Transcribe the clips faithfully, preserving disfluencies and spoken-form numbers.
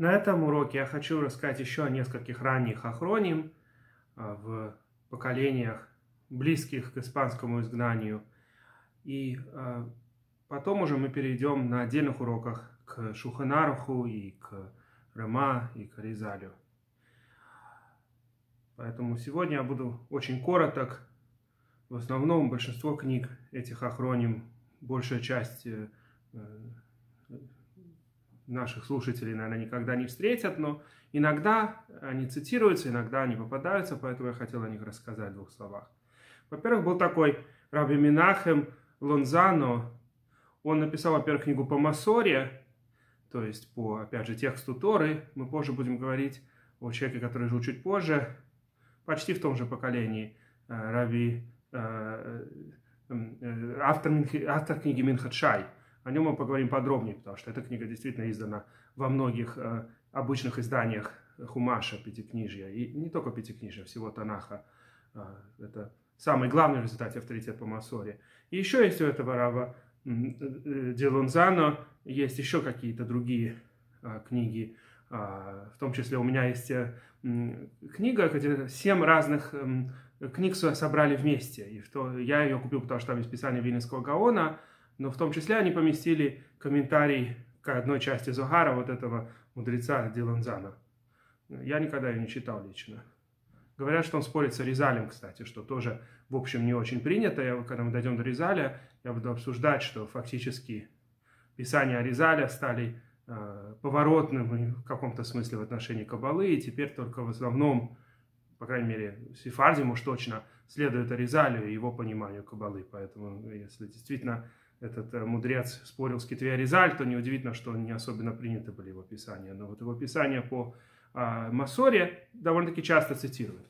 На этом уроке я хочу рассказать еще о нескольких ранних охроним в поколениях, близких к испанскому изгнанию. И потом уже мы перейдем на отдельных уроках к Шулхан Аруху и к Рама и к Аризалю. Поэтому сегодня я буду очень короток. В основном большинство книг этих охроним, большая часть наших слушателей, наверное, никогда не встретят, но иногда они цитируются, иногда они попадаются, поэтому я хотел о них рассказать в двух словах. Во-первых, был такой Раби Менахем Лонзано. Он написал, во-первых, книгу по Масоре, то есть по, опять же, тексту Торы. Мы позже будем говорить о человеке, который жил чуть позже, почти в том же поколении, Раби, автор, автор книги Минхат Шай. О нем мы поговорим подробнее, потому что эта книга действительно издана во многих э, обычных изданиях Хумаша, Пятикнижья, и не только Пятикнижья, всего Танаха. Э, это самый главный результат, авторитет по Масоре. И еще есть у этого раба де Лонзано, есть еще какие-то другие э, книги. Э, в том числе у меня есть э, книга, где семь разных э, книг собрали вместе. И в то, я ее купил, потому что там есть Писание Вильнюсского Гаона. Но в том числе они поместили комментарий к одной части Зогара, вот этого мудреца де Лонзано. Я никогда ее не читал лично. Говорят, что он спорит с Аризалем, кстати, что тоже, в общем, не очень принято. Я, когда мы дойдем до Аризаля, я буду обсуждать, что фактически писания Аризаля стали э, поворотным в каком-то смысле в отношении Каббалы, и теперь только в основном, по крайней мере, Сефардим уж точно следует Аризалю и его пониманию Каббалы. Поэтому, если действительно этот мудрец спорил с Кетвей Аризаль, то неудивительно, что не особенно приняты были его писания. Но вот его писания по а, Масоре довольно-таки часто цитируют.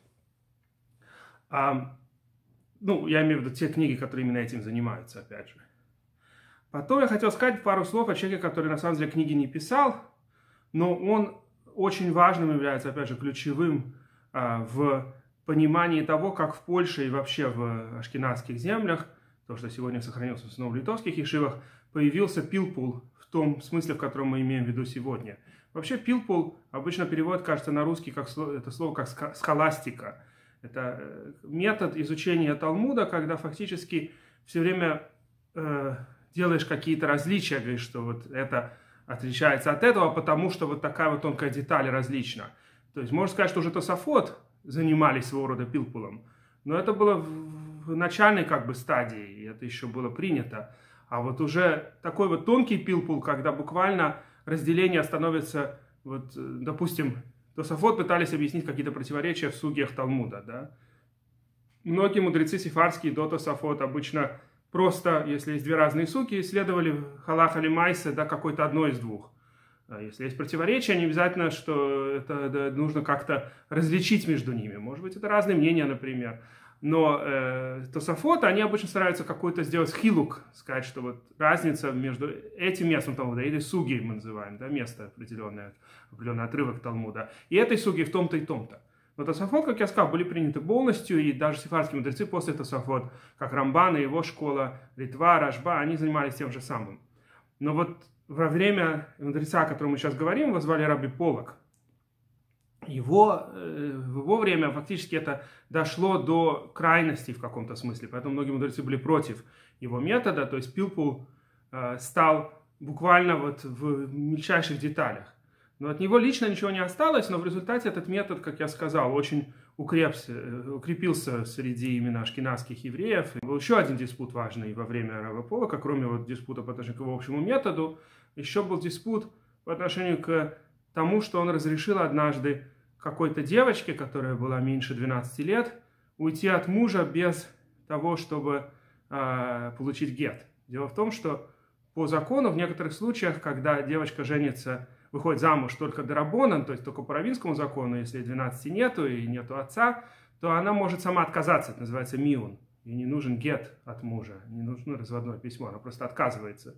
А, ну, я имею в виду те книги, которые именно этим занимаются, опять же. Потом я хотел сказать пару слов о человеке, который на самом деле книги не писал, но он очень важным является, опять же, ключевым а, в понимании того, как в Польше и вообще в ашкеназских землях, то, что сегодня сохранился в основном в литовских ешивах, появился пилпул в том смысле, в котором мы имеем в виду сегодня. Вообще пилпул обычно переводят, кажется, на русский как это слово как схоластика. Это метод изучения Талмуда, когда фактически все время э, делаешь какие-то различия, говоришь, что вот это отличается от этого, потому что вот такая вот тонкая деталь различна. То есть можно сказать, что уже Тосафот занимались своего рода пилпулом, но это было в начальной как бы стадии, и это еще было принято. А вот уже такой вот тонкий пилпул, когда буквально разделение становится, вот, допустим, Тосафот пытались объяснить какие-то противоречия в сугьях Талмуда, да. Многие мудрецы сефардские до Тосафот обычно просто, если есть две разные суги, исследовали халаха или майса, да, какой-то одной из двух. Если есть противоречия, не обязательно, что это да, нужно как-то различить между ними. Может быть, это разные мнения, например. Но э, Тосафот, они обычно стараются какой-то сделать хилук, сказать, что вот разница между этим местом Талмуда, или суги мы называем, да, место определенное, определенный отрывок Талмуда, и этой суги в том-то и том-то. Но Тосафот, как я сказал, были приняты полностью, и даже сефардские мудрецы после Тосафот, как Рамбан и его школа, Ритва, Рашба, они занимались тем же самым. Но вот во время мудреца, о котором мы сейчас говорим, его звали Раби Полак. Его, в его время фактически это дошло до крайности в каком-то смысле, поэтому многие мудрецы были против его метода, то есть пилпул стал буквально вот в мельчайших деталях. Но от него лично ничего не осталось, но в результате этот метод, как я сказал, очень укрепся, укрепился среди именно ашкеназских евреев. Был еще один диспут важный во время Раба Полака, кроме вот диспута по отношению к его общему методу, еще был диспут по отношению к тому, что он разрешил однажды какой-то девочке, которая была меньше двенадцати лет, уйти от мужа без того, чтобы э, получить гет. Дело в том, что по закону в некоторых случаях, когда девочка женится, выходит замуж только дарабонан, то есть только по раввинскому закону, если двенадцати нету и нету отца, то она может сама отказаться, это называется миун. Ей не нужен гет от мужа, не нужно разводное письмо, она просто отказывается.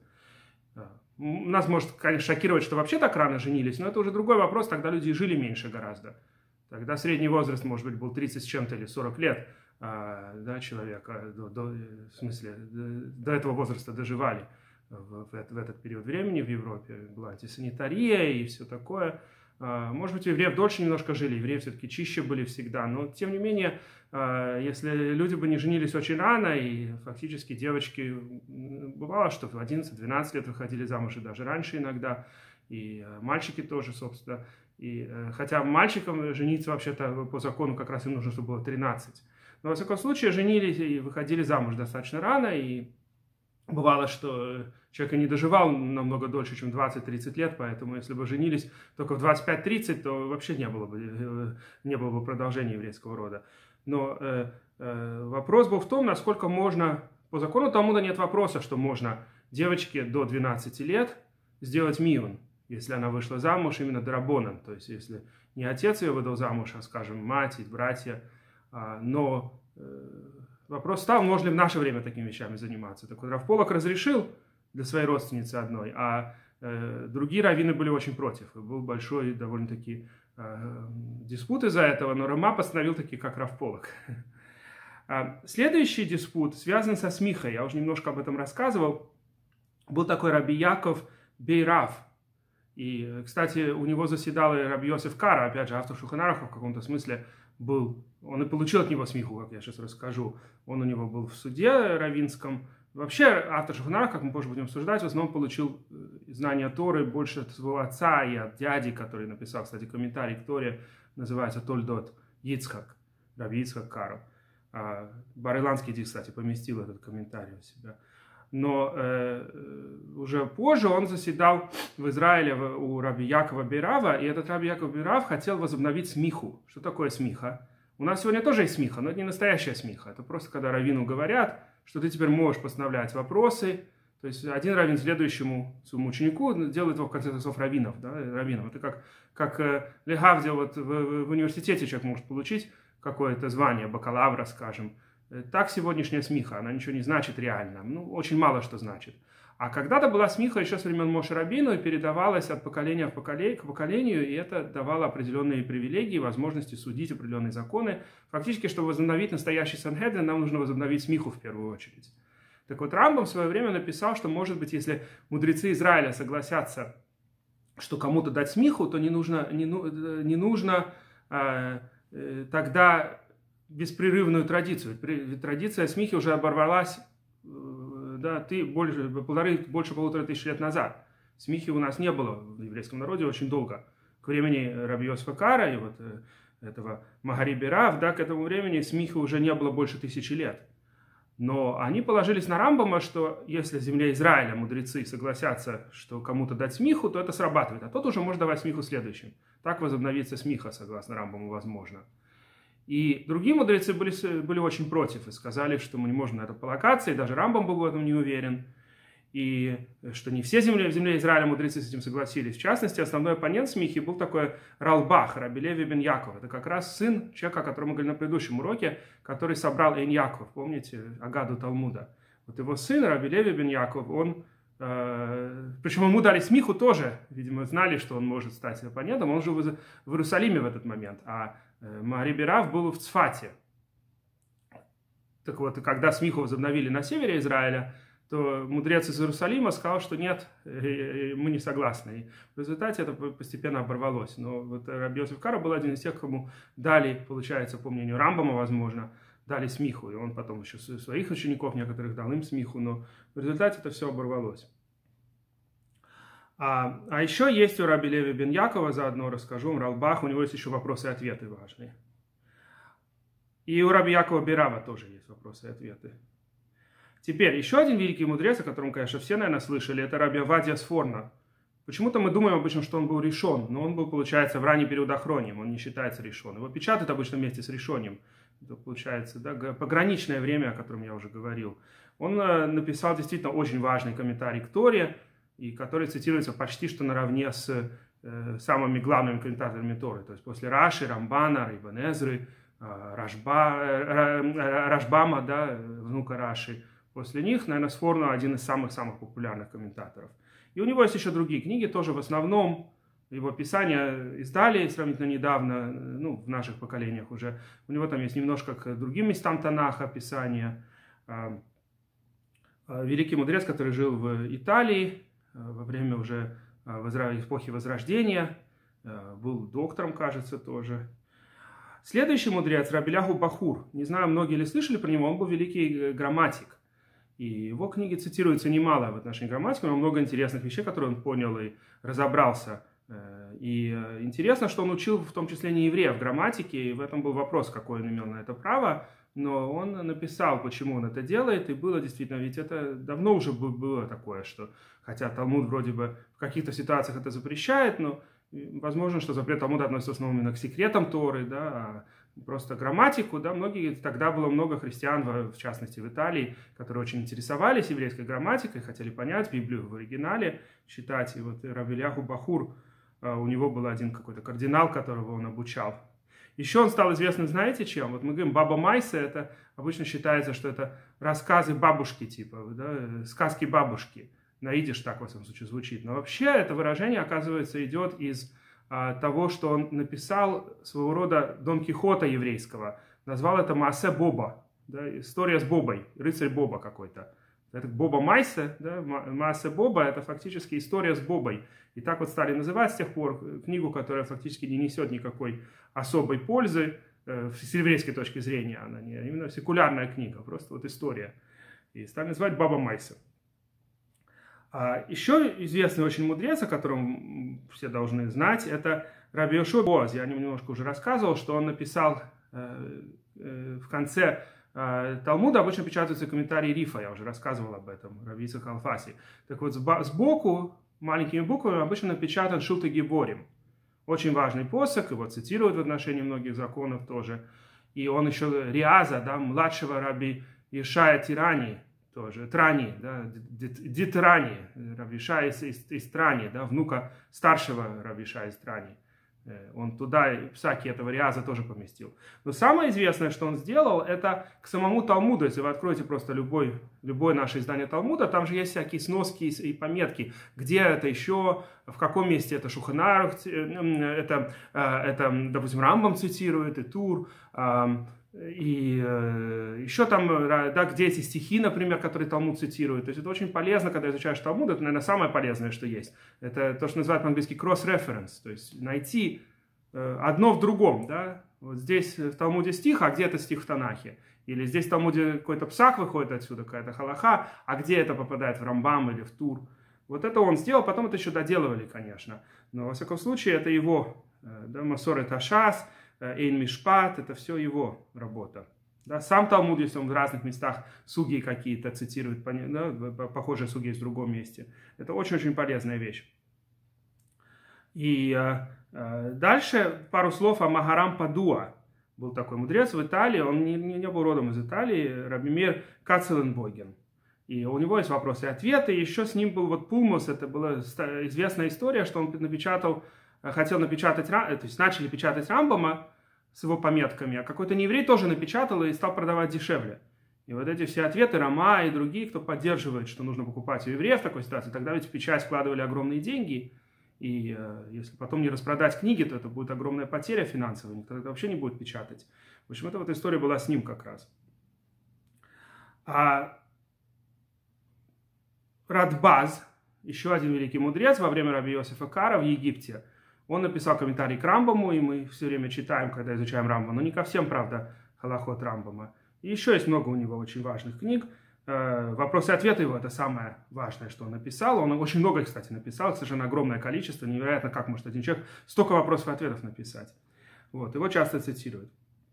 Нас может, конечно, шокировать, что вообще так рано женились, но это уже другой вопрос, тогда люди жили меньше гораздо. Тогда средний возраст, может быть, был тридцать с чем-то или сорок лет, а, да, человека, до, до, в смысле, до, до этого возраста доживали в, в, в этот период времени в Европе. Была антисанитария и все такое. Может быть, у евреев дольше немножко жили, евреи все-таки чище были всегда, но тем не менее, если люди бы не женились очень рано, и фактически девочки, бывало, что в одиннадцать-двенадцать лет выходили замуж, и даже раньше иногда, и мальчики тоже, собственно. И, хотя мальчикам жениться вообще-то по закону как раз им нужно, чтобы было тринадцать. Но, во всяком случае, женились и выходили замуж достаточно рано, и бывало, что человек и не доживал намного дольше, чем двадцать-тридцать лет, поэтому если бы женились только в двадцать пять-тридцать, то вообще не было бы, не было бы продолжения еврейского рода. Но э, э, вопрос был в том, насколько можно, по закону Талмуда нет вопроса, что можно девочке до двенадцати лет сделать миюн, если она вышла замуж именно дарабонан, то есть если не отец ее выдал замуж, а, скажем, мать и братья. А, но э, вопрос стал, можно ли в наше время такими вещами заниматься. Так вот, Рав Полок разрешил для своей родственницы одной, а э, другие раввины были очень против. И был большой довольно-таки э, диспут из-за этого, но Рама постановил таки, как Рав Полок. Следующий диспут связан со смихой. Я уже немножко об этом рассказывал. Был такой Раби Яков бей Рав. И, кстати, у него заседал и Раби Йосеф Кара, опять же, автор Шулхан Аруха в каком-то смысле был, он и получил от него смиху, как я сейчас расскажу. Он у него был в суде раввинском. Вообще, автор Шулхан Аруха, как мы позже будем обсуждать, в основном получил знания Торы больше от своего отца и от дяди, который написал, кстати, комментарий к Торе, называется Тольдот Йицхак, Раби Йицхак Каро. Бар-Иланский, кстати, поместил этот комментарий у себя. Но э, уже позже он заседал в Израиле у Раби Якова бей Рава, и этот Раби Яков бей Рав хотел возобновить смиху. Что такое смиха? У нас сегодня тоже есть смиха, но это не настоящая смиха. Это просто когда раввину говорят, что ты теперь можешь постановлять вопросы. То есть один раввин следующему своему ученику делает его в конце концов раввинов, да, раввином. Это как, как э, легавдия вот в, в университете человек может получить какое-то звание, бакалавра, скажем. Так сегодняшняя смиха, она ничего не значит реально, ну, очень мало что значит. А когда-то была смиха еще с времен Моше Рабейну и передавалась от поколения в поколение, к поколению, и это давало определенные привилегии, возможности судить определенные законы. Фактически, чтобы возобновить настоящий Сангедрин, нам нужно возобновить смиху в первую очередь. Так вот, Рамбам в свое время написал, что, может быть, если мудрецы Израиля согласятся, что кому-то дать смиху, то не нужно, не, не нужно э, э, тогда... беспрерывную традицию. Традиция смихи уже оборвалась да, ты, больше, полторы, больше полутора тысяч лет назад. Смихи у нас не было в еврейском народе очень долго. К времени Раби Йосефа Кара и вот этого Магари бей Рав, да, к этому времени смихи уже не было больше тысячи лет. Но они положились на Рамбама, что если в земле Израиля мудрецы согласятся, что кому-то дать смиху, то это срабатывает. А тот уже может давать смиху следующим. Так возобновится смиха, согласно Рамбаму, возможно. И другие мудрецы были, были очень против и сказали, что мы не можем на это полагаться, и даже Рамбам был в этом не уверен, и что не все земли, в земле Израиля мудрецы с этим согласились. В частности, основной оппонент смихи был такой Ралбах, Раби Леви бен Яков. Это как раз сын человека, о котором мы говорили на предыдущем уроке, который собрал Эйн Яков, помните, Агаду Талмуда. Вот его сын Раби Леви бен Яков, он, э, причем ему дали смиху тоже, видимо, знали, что он может стать оппонентом, он жил в, в Иерусалиме в этот момент, а Магари бей Рав был в Цфате. Так вот, когда смиху возобновили на севере Израиля, то мудрец из Иерусалима сказал, что нет, мы не согласны. И в результате это постепенно оборвалось. Но вот Раби Йосеф Кара был один из тех, кому дали, получается, по мнению Рамбама, возможно, дали смиху. И он потом еще своих учеников некоторых дал им смиху, но в результате это все оборвалось. А, а еще есть у Раби Леви бен Якова, заодно расскажу вам, Ралбах, у него есть еще вопросы и ответы важные. И у Раби Якова бей Рава тоже есть вопросы и ответы. Теперь, еще один великий мудрец, о котором, конечно, все, наверное, слышали, это Раби Авадия Сфорна. Почему-то мы думаем обычно, что он был решен, но он был, получается, в ранний период охронием, он не считается решен. Его печатают обычно вместе с решением. Это, получается, да, пограничное время, о котором я уже говорил. Он написал действительно очень важный комментарий к Торе, и который цитируется почти что наравне с э, самыми главными комментаторами Торы. То есть после Раши, Рамбана, Ибн Эзры, э, Рашба, э, Рашбама, да, внука Раши. После них, наверное, Сфорна один из самых-самых популярных комментаторов. И у него есть еще другие книги, тоже в основном его писания издали сравнительно недавно, ну, в наших поколениях уже. У него там есть немножко к другим местам Танаха писания. Великий мудрец, который жил в Италии, во время уже эпохи Возрождения, был доктором, кажется, тоже. Следующий мудрец Раби Эляху Бахур. Не знаю, многие ли слышали про него, он был великий грамматик. И его книги цитируются немало в отношении грамматики, но много интересных вещей, которые он понял и разобрался. И интересно, что он учил в том числе не евреев грамматике, и в этом был вопрос, какой он имел на это право. Но он написал, почему он это делает, и было действительно, ведь это давно уже было такое, что, хотя Талмуд вроде бы в каких-то ситуациях это запрещает, но возможно, что запрет Талмуда относится в основном именно к секретам Торы, да, а просто грамматику, да, многие, тогда было много христиан, в частности в Италии, которые очень интересовались еврейской грамматикой, хотели понять Библию в оригинале, читать, и вот Раби Эляху Бахур, у него был один какой-то кардинал, которого он обучал. Еще он стал известным, знаете, чем? Вот мы говорим «баба Майса», это обычно считается, что это рассказы бабушки, типа, да, сказки бабушки. На идиш так, во всяком случае, звучит. Но вообще это выражение, оказывается, идет из а, того, что он написал своего рода Дон Кихота еврейского. Назвал это «Маасе Боба», да, история с Бобой, рыцарь Боба какой-то. Это Боба Майса, да, Маасе Боба, это фактически история с Бобой. И так вот стали называть с тех пор книгу, которая фактически не несет никакой особой пользы э, с еврейской точки зрения. Она не именно секулярная книга, просто вот история. И стали называть Баба Майса. А еще известный очень мудрец, о котором все должны знать, это Раби Йошуа Боаз. Я о нем немножко уже рассказывал, что он написал э, э, в конце э, Талмуда, обычно печатаются комментарии Рифа, я уже рассказывал об этом, Раби Ицхак Алфаси. Так вот, сбоку маленькими буквами обычно напечатан Шилтей Гиборим. Очень важный посох, его цитируют в отношении многих законов тоже. И он еще Риаза, да, младшего Раби Ишая Тирани, тоже, Трани, да, Дитрани, Раби Ишая из, из, из Трани, да, внука старшего Раби Ишая из Трани. Он туда псаки этого Риаза тоже поместил. Но самое известное, что он сделал, это к самому Талмуду. Если вы откроете просто любой, любое наше издание Талмуда, там же есть всякие сноски и пометки, где это еще, в каком месте это Шулхан Арух, это, это, допустим, Рамбам цитирует, и Тур, и еще там, да, где эти стихи, например, которые Талмуд цитирует. То есть это очень полезно, когда изучаешь Талмуд, это, наверное, самое полезное, что есть. Это то, что называют по-английски cross-reference, то есть найти одно в другом, да. Вот здесь в Талмуде стих, а где это стих в Танахе? Или здесь в Талмуде какой-то псак выходит отсюда, какая-то халаха, а где это попадает в Рамбам или в Тур? Вот это он сделал, потом это еще доделывали, конечно. Но, во всяком случае, это его, да, Масорет Ашас, Эйн Мишпат, это все его работа. Да, сам Талмуд, если он в разных местах суги какие-то цитирует, да, похожие суги есть в другом месте. Это очень-очень полезная вещь. И э, дальше пару слов о Магарам Падуа. Был такой мудрец в Италии, он не, не, не был родом из Италии, Раби Меир Кацеленбойген. И у него есть вопросы и ответы. И еще с ним был вот Пулмус, это была известная история, что он напечатал, хотел напечатать, то есть начали печатать Рамбама с его пометками, а какой-то нееврей тоже напечатал и стал продавать дешевле. И вот эти все ответы, Рама и другие, кто поддерживает, что нужно покупать у евреев в такой ситуации, тогда ведь в печать вкладывали огромные деньги, и э, если потом не распродать книги, то это будет огромная потеря финансовая, никто это вообще не будет печатать. В общем, эта вот история была с ним как раз. А Радбаз, еще один великий мудрец во время Раби Йосефа Кара в Египте, он написал комментарий к Рамбаму, и мы все время читаем, когда изучаем Рамбама, но не ко всем, правда, халахот Рамбама. И еще есть много у него очень важных книг. Вопросы и ответы его — это самое важное, что он написал. Он очень много, кстати, написал, совершенно огромное количество. Невероятно, как может один человек столько вопросов и ответов написать. Вот, его часто цитируют.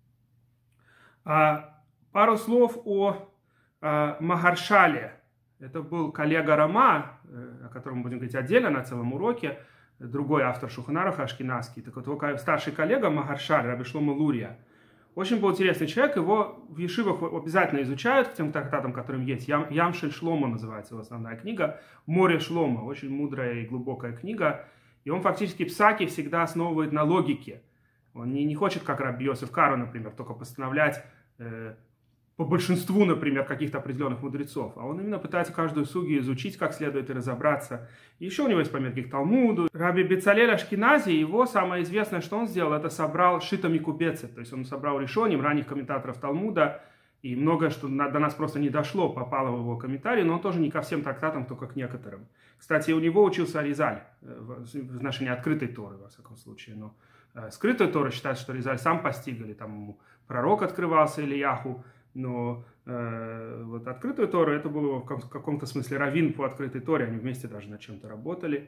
А, пару слов о, о Магаршале. Это был коллега Рама, о котором мы будем говорить отдельно на целом уроке. Другой автор Шулхан Аруха ашкеназский. Так вот, его старший коллега Магаршаль, Раби Шломо Лурия. Очень был интересный человек, его в ешивах обязательно изучают к тем трактатам, которым есть. Ям, Ямшель Шломо называется его основная книга. Море Шломо, очень мудрая и глубокая книга. И он фактически псаки всегда основывает на логике. Он не, не хочет, как Раби Йосеф Каро, например, только постановлять э, по большинству, например, каких-то определенных мудрецов. А он именно пытается каждую сугию изучить как следует и разобраться. И еще у него есть пометки к Талмуду. Раби Бецалель Ашкенази, его самое известное, что он сделал, это собрал Шита Микубецет. То есть он собрал решением ранних комментаторов Талмуда И многое, что до нас просто не дошло, попало в его комментарии, но он тоже не ко всем трактатам, только к некоторым. Кстати, у него учился Аризаль в отношении открытой Торы, во всяком случае. Но скрытую Тору считают, что Аризаль сам постиг, или там ему пророк открывался, Ильяху. Но э, вот открытую Тору, это было в каком-то смысле раввин по открытой Торе, они вместе даже над чем-то работали.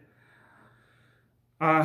А,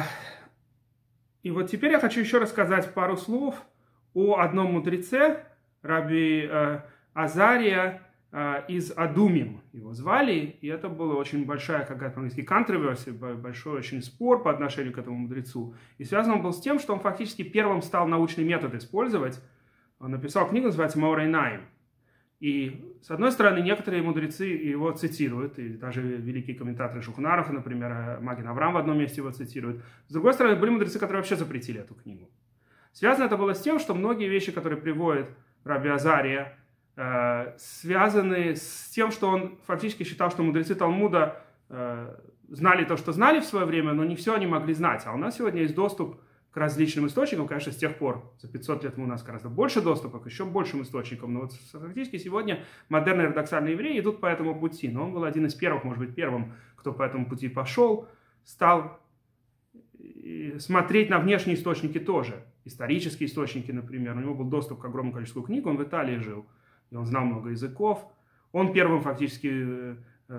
и вот теперь я хочу еще рассказать пару слов о одном мудреце, раби э, Азария э, из Адумим его звали, и это была очень большая какая-то по-английски controversy, большой очень спор по отношению к этому мудрецу. И связан он был с тем, что он фактически первым стал научный метод использовать. Он написал книгу, называется «Маорейнаим». И, с одной стороны, некоторые мудрецы его цитируют, и даже великие комментаторы Шулхан Аруха, например, Маген Авраам в одном месте его цитируют. С другой стороны, были мудрецы, которые вообще запретили эту книгу. Связано это было с тем, что многие вещи, которые приводит раби Азария, э, связаны с тем, что он фактически считал, что мудрецы Талмуда э, знали то, что знали в свое время, но не все они могли знать. А у нас сегодня есть доступ к различным источникам, конечно, с тех пор, за пятьсот лет у нас гораздо больше доступа к еще большим источникам, но вот фактически сегодня модерные ортодоксальные евреи идут по этому пути, но он был один из первых, может быть, первым, кто по этому пути пошел, стал смотреть на внешние источники тоже, исторические источники, например, у него был доступ к огромному количеству книг, он в Италии жил, и он знал много языков, он первым фактически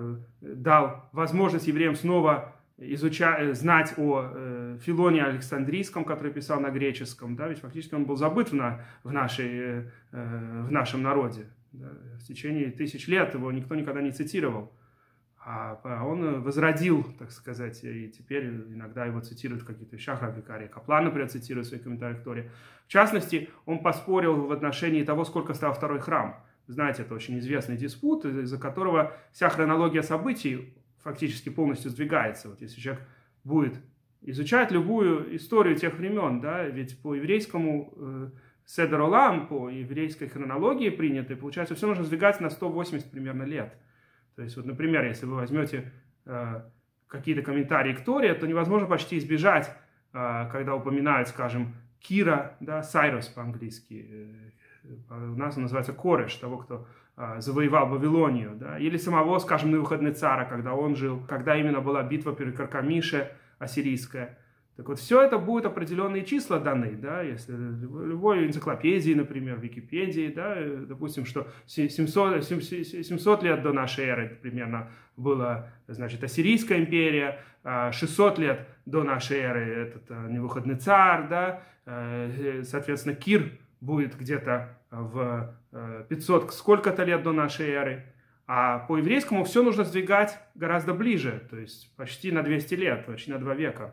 дал возможность евреям снова изучать, знать о э, Филоне Александрийском, который писал на греческом, да, ведь фактически он был забыт в, на, в, нашей, э, в нашем народе. Да. В течение тысяч лет его никто никогда не цитировал. А, а он возродил, так сказать, и теперь иногда его цитируют в каких-то вещах, Раби Кария Каплан, например, цитирует в своих комментариях к Торе. В частности, он поспорил в отношении того, сколько стоял второй храм. Знаете, это очень известный диспут, из-за которого вся хронология событий фактически полностью сдвигается. Вот если человек будет изучать любую историю тех времен, да, ведь по еврейскому э, Седер Олам, по еврейской хронологии принятой, получается, все нужно сдвигаться на сто восемьдесят примерно лет. То есть, вот, например, если вы возьмете э, какие-то комментарии к Торе, то невозможно почти избежать, э, когда упоминают, скажем, Кира, да, Сайрус по-английски, э, у нас он называется Кореш, того, кто завоевал Вавилонию, да, или самого, скажем, Навуходоносора, когда он жил, когда именно была битва при Каркамише ассирийская. Так вот, все это будут определенные числа даны, да, если в любой энциклопедии, например, в Википедии, да, допустим, что семьсот, семьсот лет до нашей эры примерно была, значит, Ассирийская империя, шестьсот лет до нашей эры этот Навуходоносор, да, соответственно, Кир будет где-то в пятьсот сколько-то лет до нашей эры. А по еврейскому все нужно сдвигать гораздо ближе, то есть почти на двести лет, почти на два века.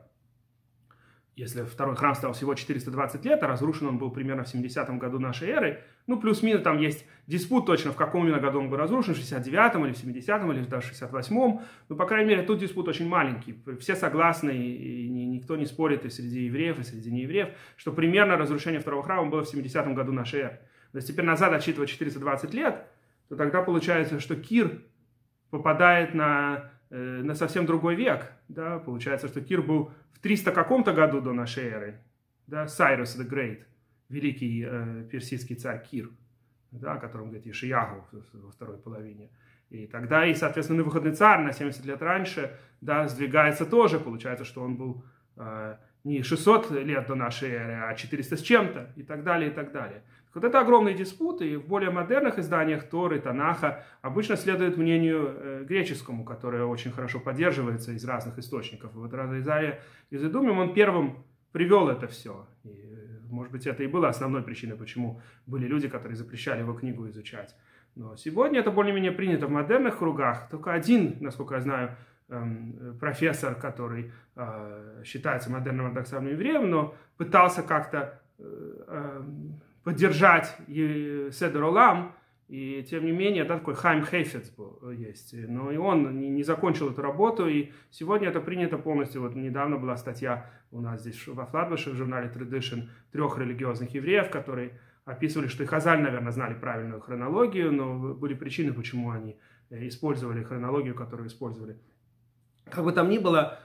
Если второй храм стал всего четыреста двадцать лет, а разрушен он был примерно в семидесятом году нашей эры, ну плюс-минус там есть диспут точно, в каком именно году он был разрушен, в шестьдесят девятом или в семидесятом или даже в шестьдесят восьмом, но по крайней мере тут диспут очень маленький, все согласны, и никто не спорит и среди евреев, и среди неевреев, что примерно разрушение второго храма было в семидесятом году нашей эры. То есть теперь назад отсчитывать четыреста двадцать лет, то тогда получается, что Кир попадает на, э, на совсем другой век. Да? Получается, что Кир был в триста каком-то году до нашей эры. Да? Сайрус the Great, великий э, персидский царь Кир, да, о котором говорит Ешияху во второй половине. И тогда, и, соответственно, Навуходоносор на семьдесят лет раньше, да, сдвигается тоже. Получается, что он был э, не шестьсот лет до нашей эры, а четыреста с чем-то, и так далее, и так далее. Вот это огромные диспуты, и в более модерных изданиях Торы, Танаха обычно следует мнению э, греческому, которое очень хорошо поддерживается из разных источников. И вот Раби Азария из Адумим, он первым привел это все. И, может быть, это и было основной причиной, почему были люди, которые запрещали его книгу изучать. Но сегодня это более-менее принято в модерных кругах. Только один, насколько я знаю, эм, профессор, который э, считается модерным ортодоксальным евреем, но пытался как-то э, э, поддержать Седер Олам, и тем не менее, да, такой Хайм Хейфец был, есть, но и он не, не закончил эту работу, и сегодня это принято полностью. Вот недавно была статья у нас здесь во Флатбуше в журнале Tradition трех религиозных евреев, которые описывали, что и Хазаль, наверное, знали правильную хронологию, но были причины, почему они использовали хронологию, которую использовали. Как бы там ни было,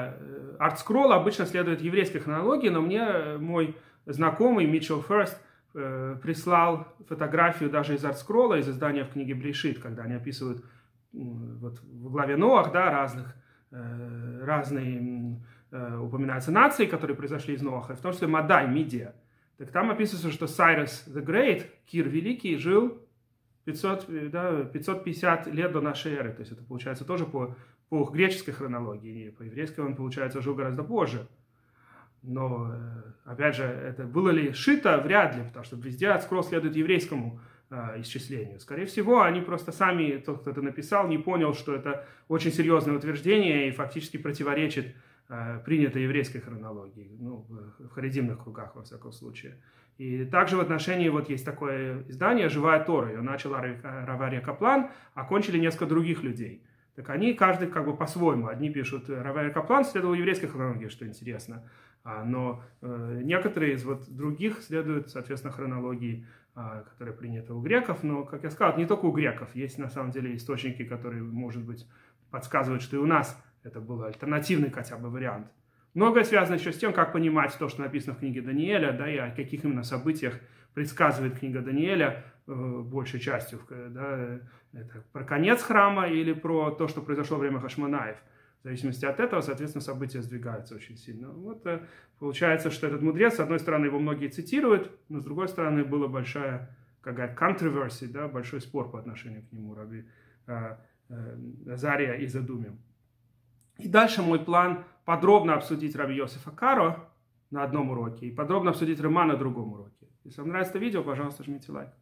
ArtScroll обычно следует еврейской хронологии, но мне мой знакомый Митчелл Ферст э, прислал фотографию даже из артскролла, из издания в книге Брешит, когда они описывают э, вот в главе Ноах, да, разных, э, разные э, упоминаются нации, которые произошли из Ноаха, в том числе Мадай, Мидия. Так там описывается, что Сайрус the Great, Кир Великий, жил пятьсот, да, пятьсот пятьдесят лет до нашей эры. То есть это получается тоже по, по греческой хронологии. По еврейской он, получается, жил гораздо позже. Но, опять же, это было ли шито? Вряд ли, потому что везде артскролл следует еврейскому э, исчислению. Скорее всего, они просто сами, тот, кто это написал, не понял, что это очень серьезное утверждение и фактически противоречит э, принятой еврейской хронологии, ну, в, в харидимных кругах, во всяком случае. И также в отношении, вот есть такое издание «Живая Тора», ее начал Рав Арье Каплан, а кончили несколько других людей. Так они, каждый как бы по-своему. Одни пишут, Рав Арье Каплан следовал еврейской хронологии, что интересно, а, но э, некоторые из вот других следуют, соответственно, хронологии, а, которая принята у греков. Но, как я сказал, не только у греков. Есть, на самом деле, источники, которые, может быть, подсказывают, что и у нас это был альтернативный хотя бы вариант. Многое связано еще с тем, как понимать то, что написано в книге Даниэля, да, и о каких именно событиях предсказывает книга Даниэля э, большей частью. Да, это про конец храма или про то, что произошло во время Хашмонаев. В зависимости от этого, соответственно, события сдвигаются очень сильно. Вот э, получается, что этот мудрец, с одной стороны, его многие цитируют, но с другой стороны, была большая какая-то controversy, да, большой спор по отношению к нему, Раби э, э, Азария из Адумим. И дальше мой план подробно обсудить Раби Йосефа Каро на одном уроке и подробно обсудить Рамah на другом уроке. Если вам нравится это видео, пожалуйста, жмите лайк.